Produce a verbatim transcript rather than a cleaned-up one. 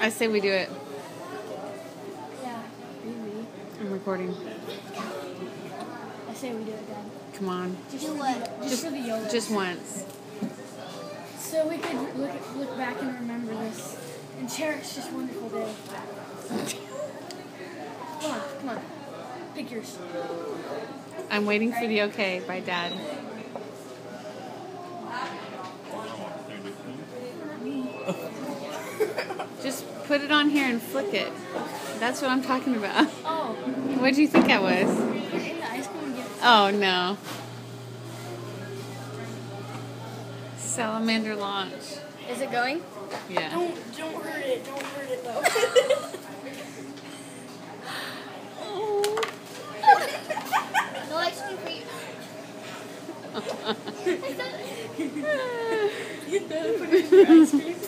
I say we do it. Yeah, maybe. I'm recording. I say we do it again. Come on. Just do what? Just, just for the YOLO. Just once. So we could look look back and remember this and cherish this wonderful day. Come on, come on. Pick yours. I'm waiting for the okay by Dad. Just put it on here and flick it. That's what I'm talking about. Oh. What do you think I was? Put it in the ice cream and give it to Oh, no. Salamander Launch. Is it going? Yeah. Don't, don't hurt it. Don't hurt it, though. Oh. No ice cream for you. You put it in your ice cream.